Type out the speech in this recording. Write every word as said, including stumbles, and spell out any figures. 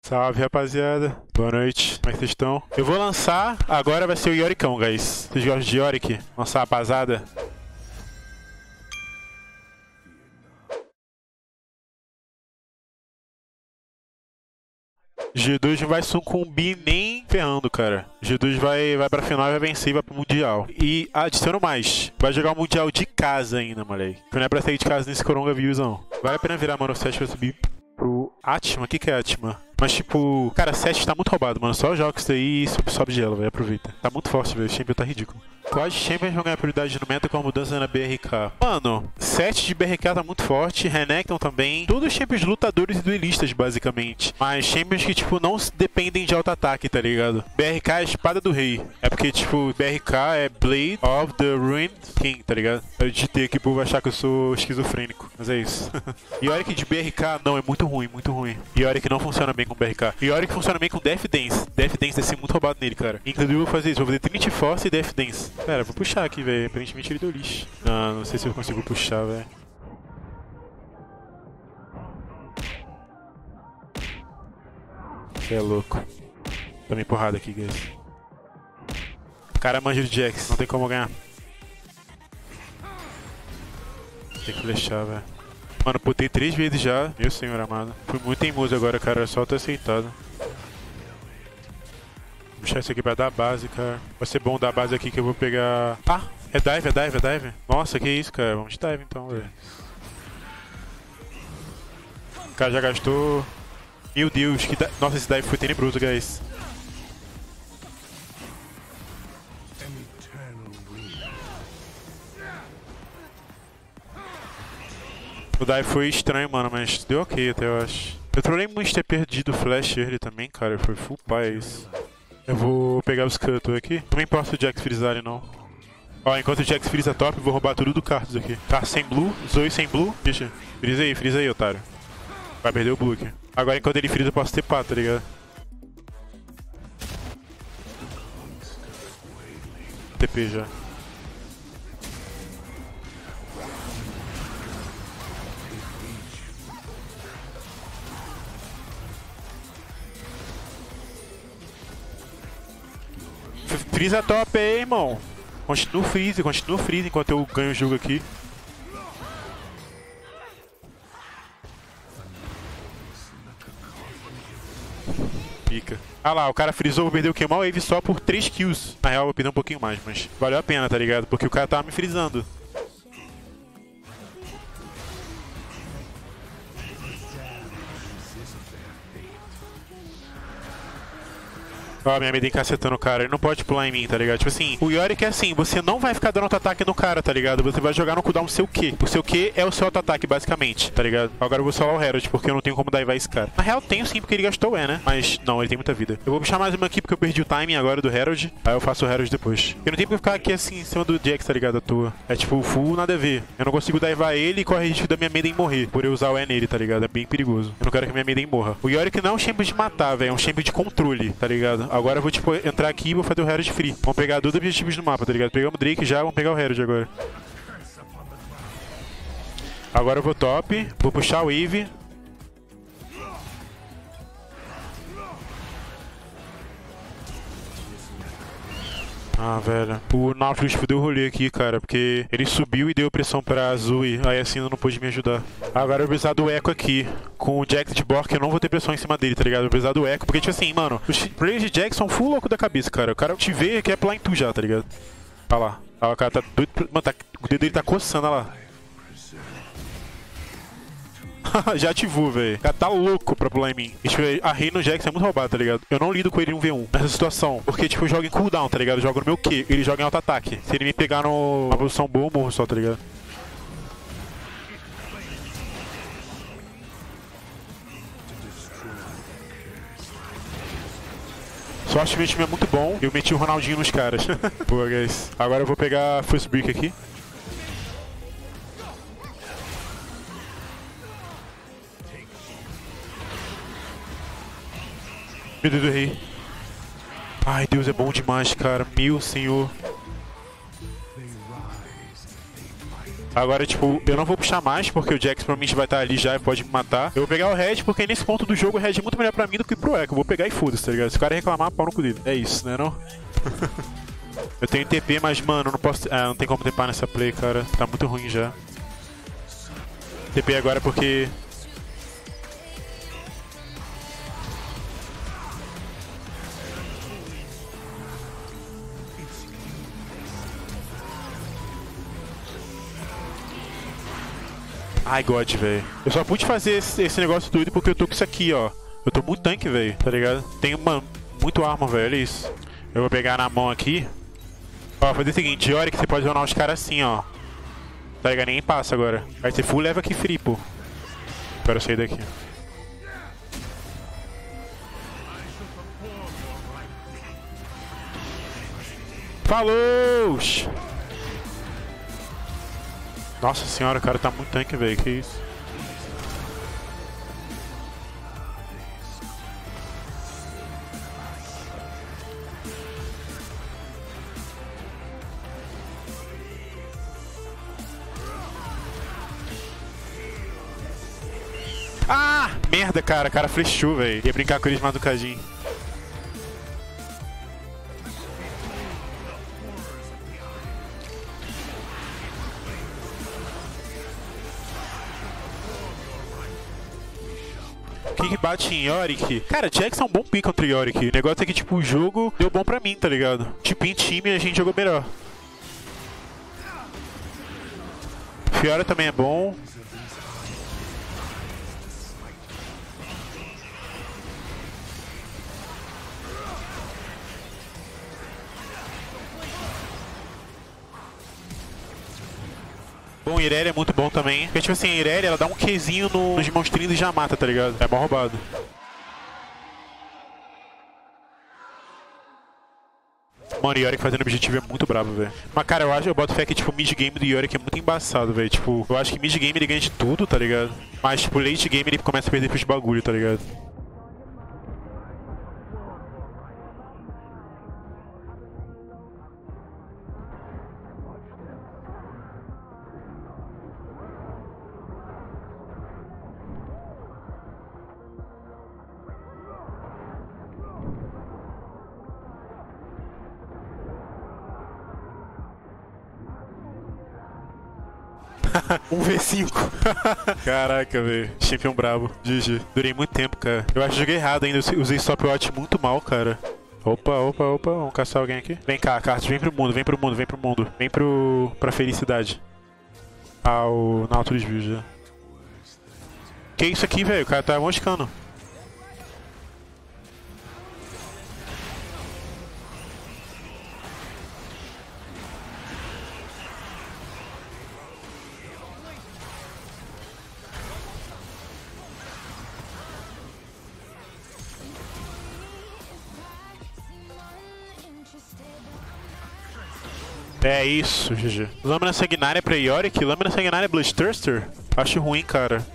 Salve, rapaziada. Boa noite. Como é que vocês estão? Eu vou lançar, agora vai ser o Yoricão, guys. Vocês gostam de Yorick? Lançar a pasada? G dois não vai sucumbir nem ferrando, cara. G dois vai, vai pra final e vai vencer e vai pro Mundial. E adiciono mais. Vai jogar o Mundial de casa ainda, moleque. Não é pra sair de casa nesse coronavírus, não. Vale a pena virar, mano, o sete pra subir pro Atma. O que que é Atma? Mas, tipo, cara, sete tá muito roubado, mano. Só joga isso aí e sobe, sobe gelo, velho. Aproveita. Tá muito forte, velho. O Champion tá ridículo. Quais Champions vão ganhar prioridade no meta com a mudança na B R K? Mano, sete de B R K tá muito forte. Renekton também. Todos os Champions lutadores e duelistas, basicamente. Mas Champions que, tipo, não dependem de auto-ataque, tá ligado? B R K é a espada do rei. É porque, tipo, B R K é Blade of the Ruined King, tá ligado? Eu digitei aqui pro povo achar que eu sou esquizofrênico. Mas é isso. E Yorick de B R K, não, é muito ruim, muito ruim. E Yorick não funciona bem com B R K. E Yorick funciona bem com Death Dance. Death Dance deve ser muito roubado nele, cara. Inclusive, eu vou fazer isso. Vou fazer Trinity Force e Death Dance. Pera, vou puxar aqui, velho. Aparentemente ele deu lixo. Não, não sei se eu consigo puxar, velho. Você é louco. Tomei porrada aqui, guys. O cara manja de Jax. Não tem como ganhar. Tem que flechar, velho. Mano, putei três vezes já. Meu senhor amado. Fui muito teimoso agora, cara. É só ter aceitado. Vou puxar isso aqui pra dar base, cara. Vai ser bom dar base aqui que eu vou pegar... Ah! É dive, é dive, é dive. Nossa, que isso, cara. Vamos de dive então, velho. O cara já gastou... Meu Deus, que da... Nossa, esse dive foi tenebroso, guys. O dive foi estranho, mano, mas deu ok até, eu acho. Eu trolei muito ter perdido o flash ele também, cara. Foi full paz. Eu vou pegar os Cuttle aqui. Não me importa o Jax frisar não. Ó, enquanto o Jax frisa top, eu vou roubar tudo do Cartus aqui. Cartus sem blue, Zoe sem blue. Deixa, frisa aí, frisa aí, otário. Vai perder o blue aqui. Agora enquanto ele frisa eu posso ter pá, tá ligado? T P já. Frisa top aí, irmão. Continua o freeze, continua o freeze enquanto eu ganho o jogo aqui. Pica. Ah lá, o cara frisou, perdeu o Kemal Wave só por três kills. Na real, eu vou perder um pouquinho mais, mas valeu a pena, tá ligado? Porque o cara tava me frisando. Ó, minha Maiden cacetando o cara, ele não pode pular em mim, tá ligado? Tipo assim, o Yorick é assim, você não vai ficar dando auto-ataque no cara, tá ligado? Você vai jogar no cooldown o seu Q. O seu Q é o seu auto-ataque, basicamente, tá ligado? Agora eu vou solar o Herald, porque eu não tenho como daivar esse cara. Na real, tenho sim, porque ele gastou o E, né? Mas não, ele tem muita vida. Eu vou puxar mais uma aqui, porque eu perdi o timing agora do Herald. Aí eu faço o Herald depois. Eu não tenho porque ficar aqui assim, em cima do Jax, tá ligado? À toa. É tipo, full nada a ver. Eu não consigo daivar ele e corre risco da minha Maiden morrer, por eu usar o E nele, tá ligado? É bem perigoso. Eu não quero que a minha Maiden morra. O Yorick não é um champion de matar, velho. É um champion de controle, tá ligado? Agora eu vou, tipo, entrar aqui e vou fazer o Herald free. Vamos pegar dois objetivos no mapa, tá ligado? Pegamos o Drake já, vamos pegar o Herald agora. Agora eu vou top, vou puxar o Eve. Ah, velho. O Nautilus fudeu o rolê aqui, cara, porque ele subiu e deu pressão pra Zoe, aí assim não pôde me ajudar. Agora eu vou precisar do Echo aqui. Com o Jax de Bork, eu não vou ter pressão em cima dele, tá ligado? Eu vou precisar do Echo, porque, tipo assim, mano, os players de Jax são full louco da cabeça, cara. O cara te vê e quer pular em tu já, tá ligado? Olha lá. Olha lá, o cara tá doido. Mano, tá... o dedo dele tá coçando, olha lá. Já ativou, velho. O cara tá louco pra pular em mim. E, tipo, a Rei no Jax é muito roubado, tá ligado? Eu não lido com ele em um v um nessa situação. Porque, tipo, eu jogo em cooldown, tá ligado? Eu jogo no meu Q. Ele joga em auto-ataque. Se ele me pegar numa posição boa, eu morro só, tá ligado? Sorte, meu time é muito bom. Eu meti o Ronaldinho nos caras. Boa, guys. Agora eu vou pegar First Brick aqui. Meu Deus do rei. Ai, Deus, é bom demais, cara. Meu senhor. Agora, tipo, eu não vou puxar mais, porque o Jax provavelmente vai estar ali já e pode me matar. Eu vou pegar o Red, porque nesse ponto do jogo o Red é muito melhor pra mim do que pro Echo. Eu vou pegar e foda-se, tá ligado? Se o cara reclamar, pau no cu dele. É isso, né, não? Eu tenho T P, mas, mano, não posso... Ah, não tem como TPar nessa play, cara. Tá muito ruim já. T P agora porque... Ai, God, velho. Eu só pude fazer esse, esse negócio doido porque eu tô com isso aqui, ó. Eu tô muito tanque, velho, tá ligado? Tenho, mano, muito arma, velho, olha isso. Eu vou pegar na mão aqui. Ó, fazer o seguinte, Yorick, você pode zonar os caras assim, ó. Tá ligado? Nem passa agora. Vai ser full leva aqui free, pô. Espera eu sair daqui. Falou! Nossa senhora, o cara tá muito tanque, velho. Que isso? Ah! Merda, cara. O cara flechou, velho. Ia brincar com eles mais do cadinho. Quem que bate em Yorick? Cara, Jax é um bom pick contra Yorick. O negócio é que, tipo, o jogo deu bom pra mim, tá ligado? Tipo, em time a gente jogou melhor. Fiora também é bom. Bom, Irelia é muito bom também. Porque, tipo assim, a Irelia, ela dá um Qzinho no, nos monstrinhos e já mata, tá ligado? É mó roubado. Mano, o Yorick fazendo objetivo é muito brabo, velho. Mas, cara, eu acho, eu boto fé que, tipo, o mid-game do Yorick é muito embaçado, velho. Tipo, eu acho que mid-game ele ganha de tudo, tá ligado? Mas, tipo, late game ele começa a perder pros bagulho, tá ligado? um v cinco. Caraca, velho. Champion brabo. G G. Durei muito tempo, cara. Eu acho que joguei errado ainda. Eu usei stopwatch muito mal, cara. Opa, opa, opa. Vamos caçar alguém aqui. Vem cá, Cartus. Vem pro mundo, vem pro mundo, vem pro mundo. Vem pro... pra felicidade. Ah, o Nautilus viu já. Que isso aqui, velho? O cara tá moscando. É isso, G G. Lâmina sanguinária pra Yorick? Lâmina sanguinária Bloodthirster? Acho ruim, cara.